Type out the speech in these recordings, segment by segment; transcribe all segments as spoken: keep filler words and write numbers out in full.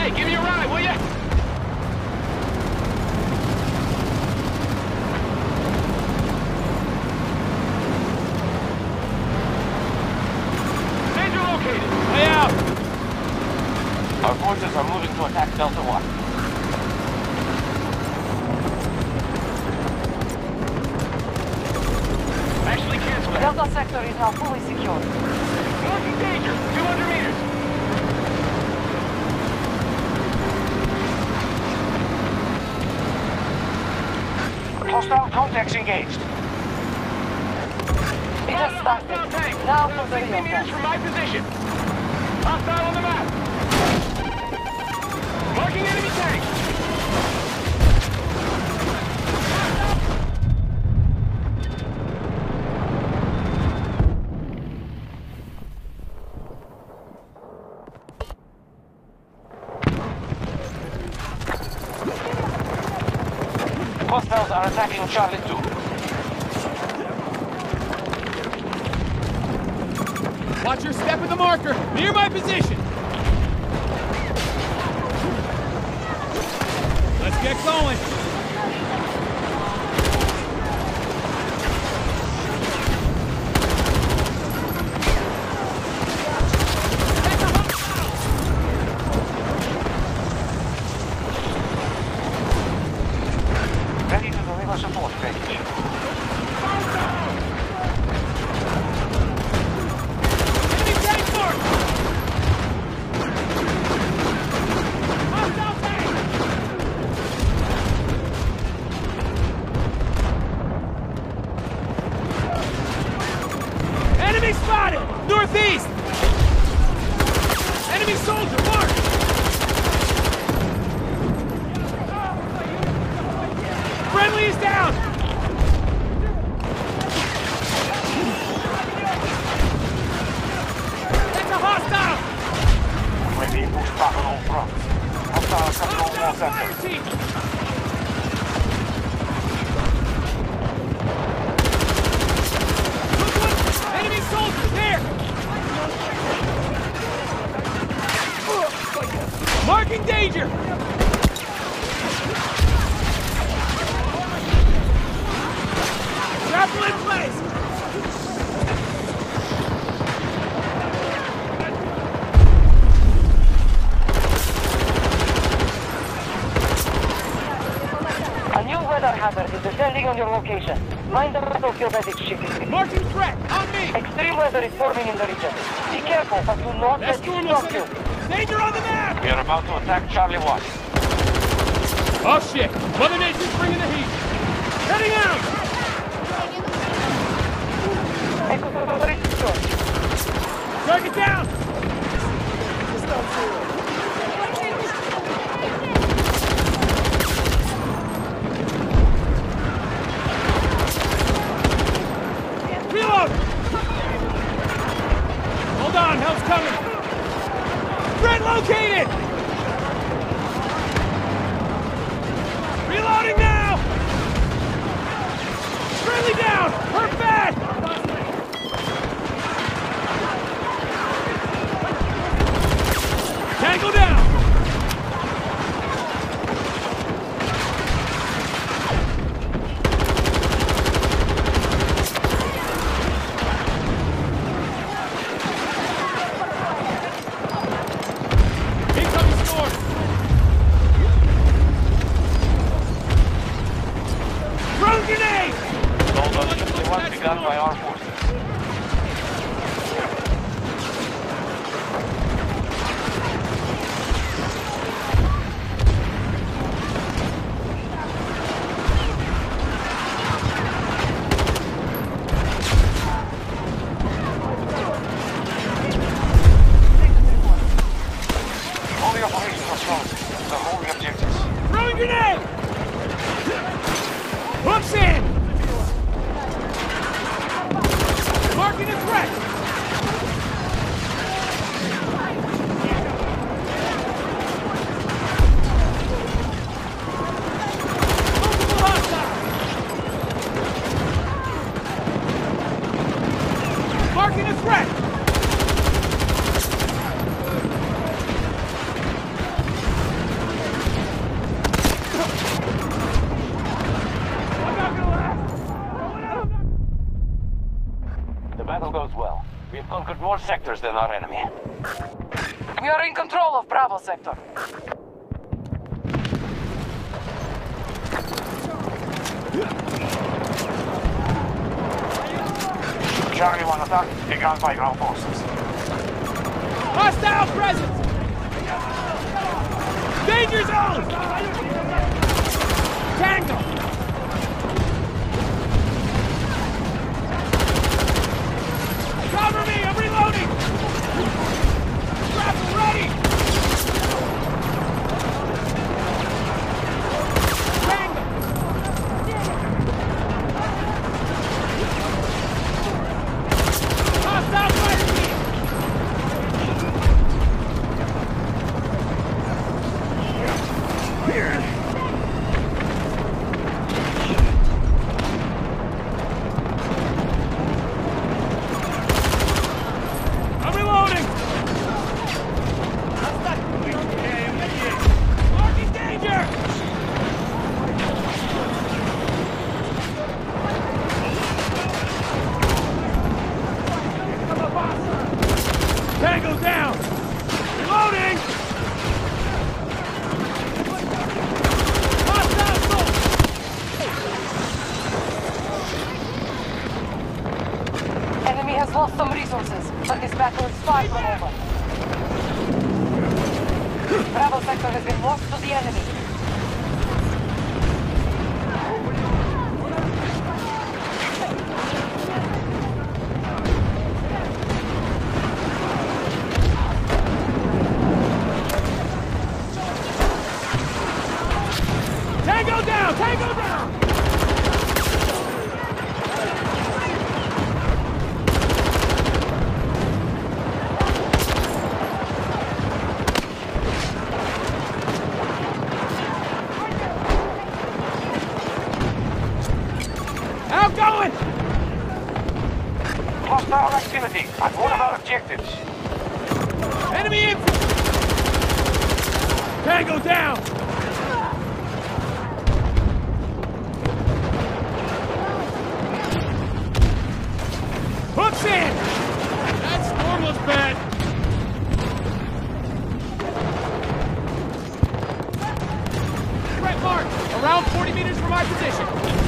Hey, give me a ride, will ya? Danger located. Way out. Our forces are moving to attack Delta One. Actually, cancel that. Delta sector is now fully secured. Marking danger. two hundred meters. Hostile contacts engaged. It just started. Hostile tank. Now About for the sixty real meters test. from my position. Hostile on the map. Marking enemy tank. Hostiles are attacking Charlie two. Watch your step at the marker, near my position. Let's get going. Ready to deliver support package. Enemy tank marked! Hostile tank! Enemy spotted! Northeast! Enemy soldier marked! Friendly is down! That's a hostile! Ready push back on all fronts. Hostiles have no more Fire sector. team! Look what- Enemy soldiers there! Marking danger! Grapple in place! A new weather hazard is descending on your location. Find the battlefield as it ships. Marking threat! On me! Extreme weather is forming in the region. Be careful, but do not That let storm it looks stop like you. a... Danger on the map! We are about to attack Charlie one. Oh shit! Mother Nature's bringing the heat! Heading out! Echo sector is secured. Target down! Reload! Hold on, help's coming! Threat located! Reloading now! Friendly down! Hurt bad! Tango down! Incoming storm! Throw grenade! Those are simply ones begun by our forces. All the operations are strong. The whole objectives. Throwing grenade! Hooks in! Marking a threat! Multiple hostiles! Marking a threat! battle goes well. We have conquered more sectors than our enemy. We are in control of Bravo sector. Charlie one attack begun by ground forces. Hostile presence! Danger zone! Tango! Cover me! I'm reloading! Grapple ready! Tango! Hostile fighter team! I'm reloading! Marking danger! Tango down! Reloading! Hostile assault! Enemy has lost some resources, but this battle is far from over. Bravo sector has been lost to the enemy. Tango down! Tango down! Outgoing! Hostile activity at one of our objectives. Enemy infantry! Tango down! Hooks in! That storm was bad! Threat mark! Around forty meters from my position!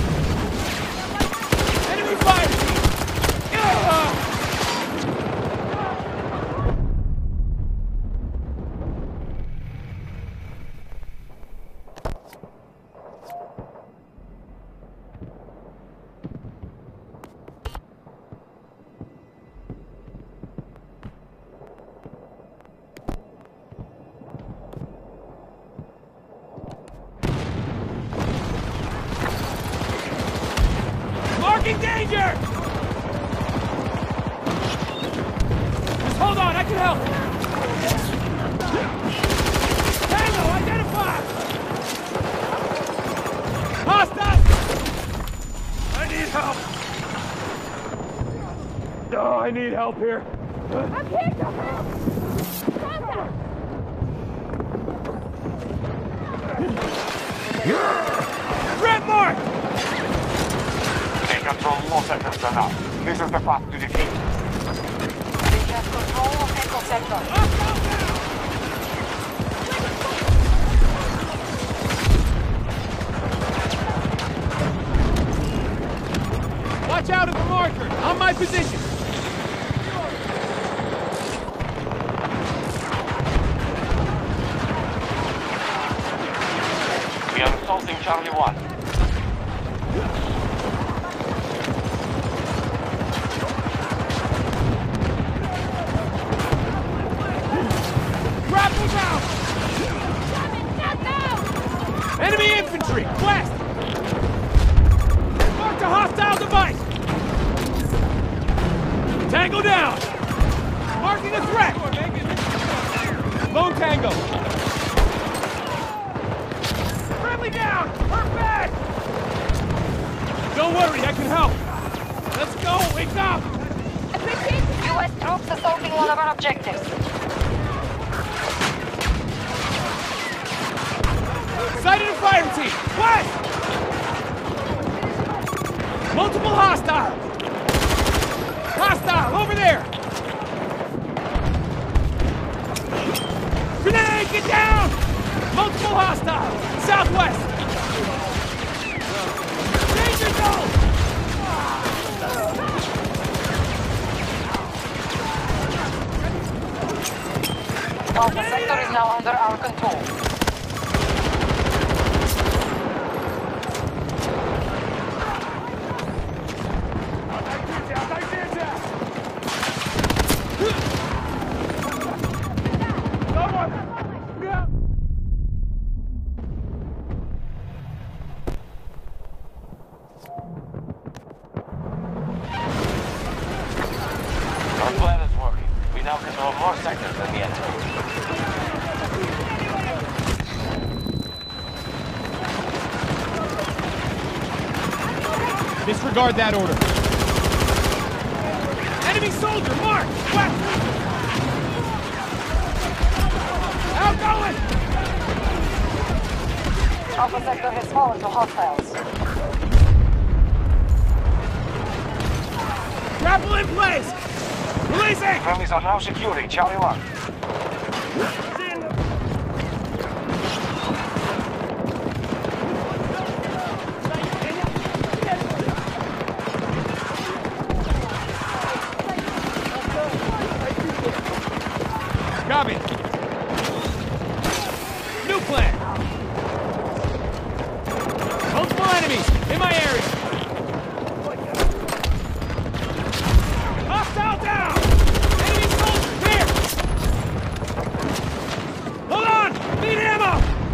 Enemy fire team! Ugh! Marking danger! Just hold on, I can help! Tango, identify! Hostile! I need help! Oh, I need help here. I'm here to help! Contact! Red mark! They control more sectors than us. This is the path to defeat. They have control of Echo sector. Watch out at the marker! On my position! We are assaulting Charlie one. Grapple down! Not now! Enemy infantry! West! Mark a hostile device! Tango down! Marking a threat! Lone Tango! Friendly down! We're bad! Don't worry, I can help! Let's go! Wake up! U S troops assaulting one of our objectives. Sighted a fire team! West! Multiple hostiles! Hostile, over there! Grenade, get down! Multiple hostiles! Southwest! Danger zone! Alpha sector is now under our control. Our plan is working. We now control more sectors than the enemy. Disregard that order. Enemy soldier, mark! West! Outgoing! Alpha sector has fallen to hostiles. Grapple in place! Releasing! Friendlies are now securing Charlie one. Copy. New plan. Multiple enemies in my area. Hostile down! Enemy soldier here! Hold on! Need ammo!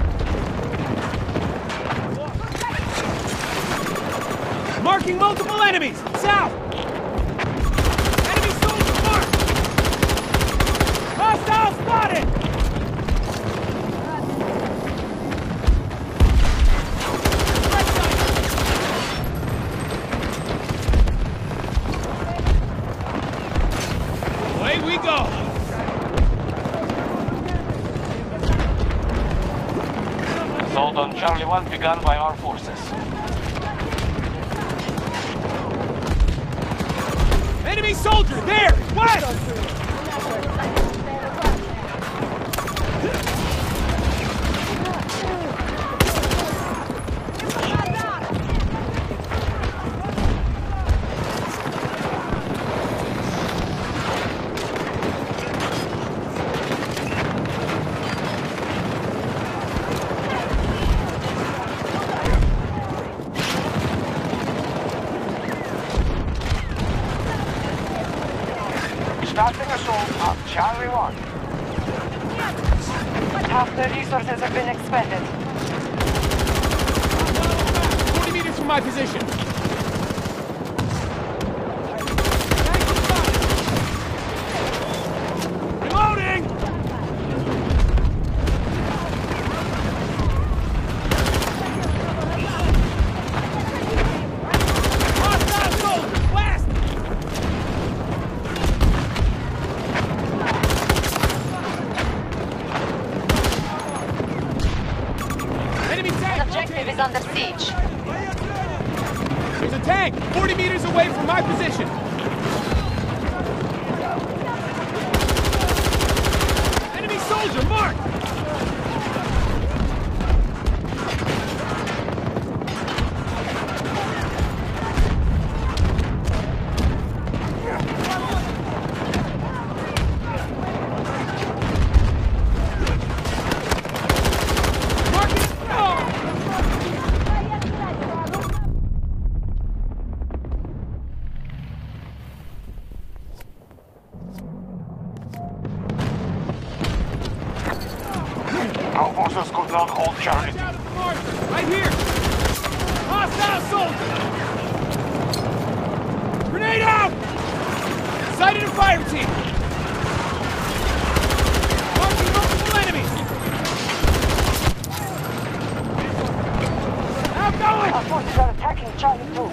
Marking multiple enemies! South! Enemy soldier marked! Hostile spotted! Right side. Away we go! Assault on Charlie one begun by our forces. Enemy soldier there! West! Starting assault on Charlie one. Half the resources have been expended. forty meters from my position. Reloading! Hostile soldier! West! Enemy tank! Objective is under siege. There's a tank! forty meters away from my position! Enemy soldier marked! Marking! Oh! Our forces could not hold Charlie. Out of the marker! Right here! Hostile soldier! Grenade out! Sighted a fire team! Marking multiple enemies! Outgoing! Our forces are attacking Charlie two.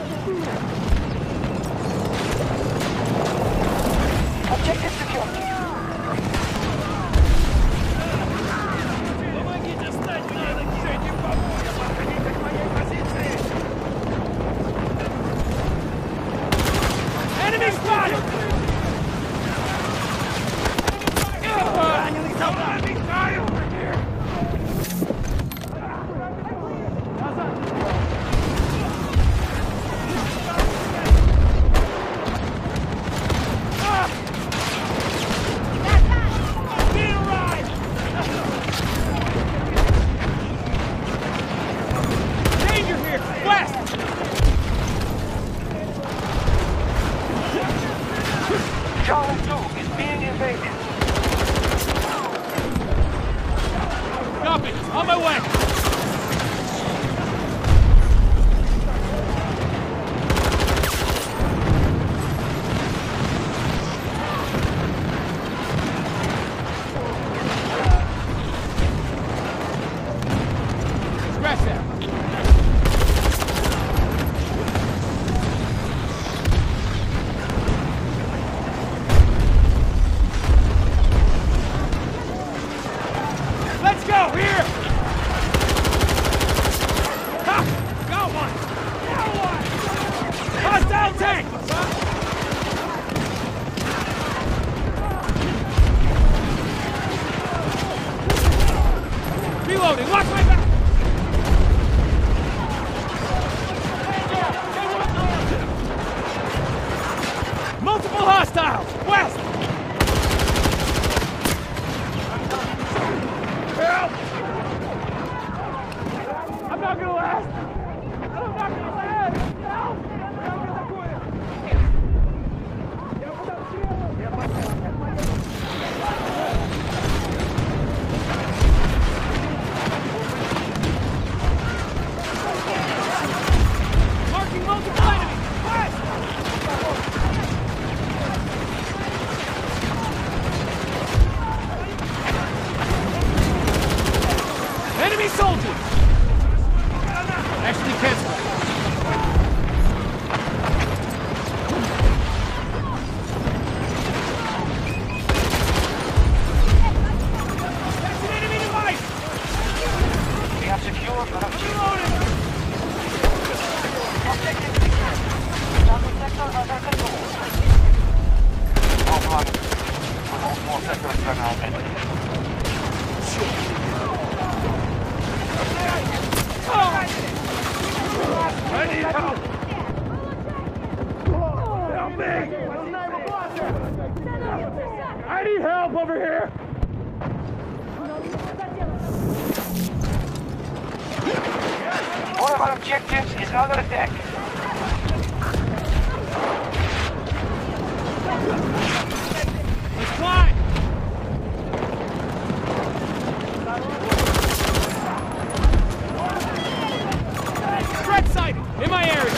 Objective secure. Enemy spotted! is being invaded. Copy. On my way. Scratch that. Let's go! Here! Ha! Got one! Got one! Hostile tank! Reloading! Watch my back! Multiple hostiles! West! Help! I'm not gonna last! I'm not gonna last! Help! Marking multiple enemies! West! Enemy soldiers! Actually, cancel. That's an enemy device! We have secured the Reloading! Objective secure. Target sector under control. All one. All four sectors are now empty. I need help! Help me! I need help over here! One of our objectives is under attack. Let's climb! Threat sighted! In my area!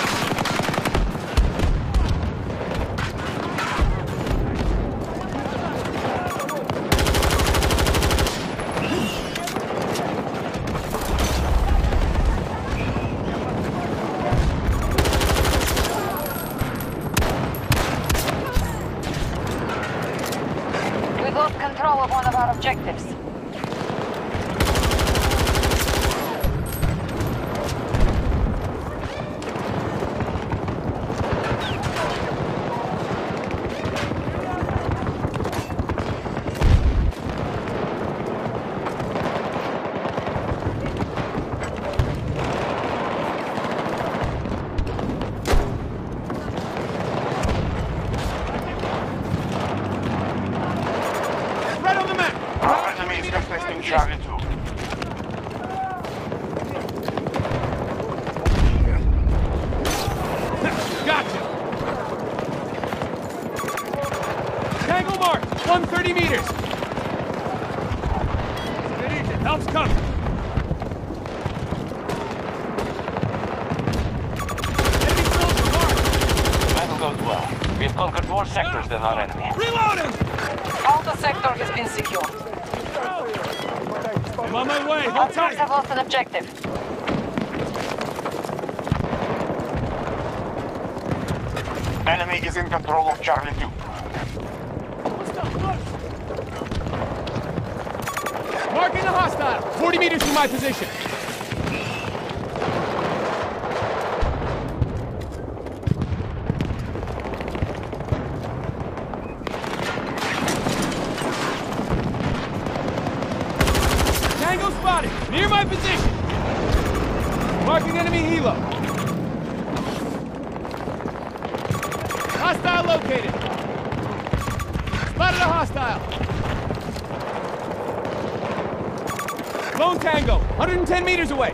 We lost control of one of our objectives. Right on the map! Our enemy is contesting Charlie two. Gotcha! Tango mark! one hundred thirty meters! Help's coming! Enemy soldier marked! The battle goes well. We have conquered more sectors than our enemy. Reloading! Alpha sector has been secured. I'm on my way! Hold Hunters tight! have lost an objective. Enemy is in control of Charlie two. Marking a hostile! forty meters from my position! Tango spotted! Near my position! Marking enemy helo! Hostile located! Spotted a hostile! Lone Tango, one hundred ten meters away!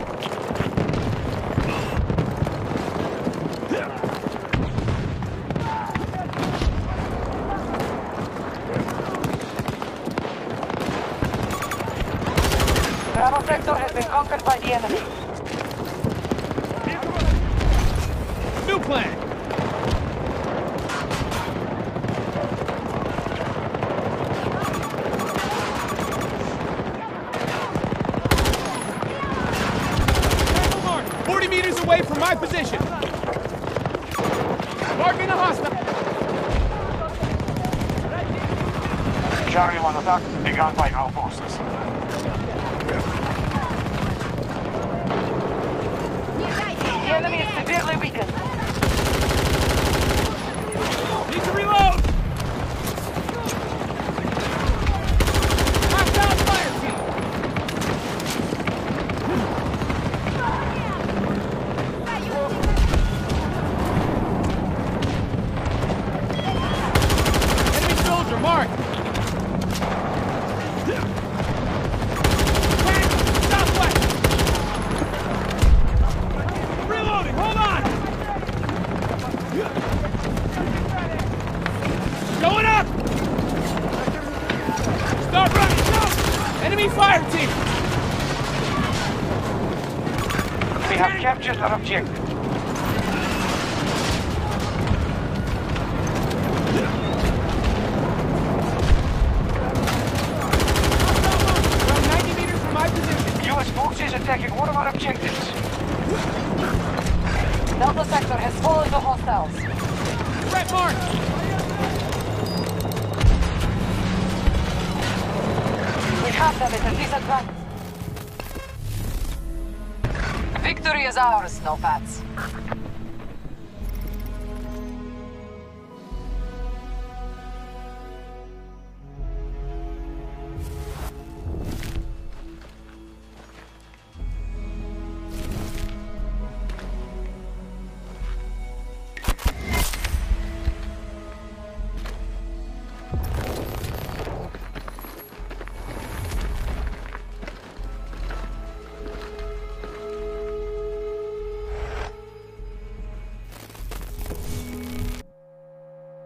sector has been conquered by the enemy. New plan. forty meters away from my position. Marking a hostile. Charlie one attack begun by our forces. The enemy is severely weakened. Need to reload. Hostile fire team. Enemy soldier marked. Southwest. Reloading. Hold on. Going up. Start running. Go. Enemy fire team. We have captured our objective. Around ninety meters from my position. U S forces attacking one of our objectives. Delta sector has fallen to hostiles. Red mark. We have them at a disadvantage. Victory is ours, Snowpats.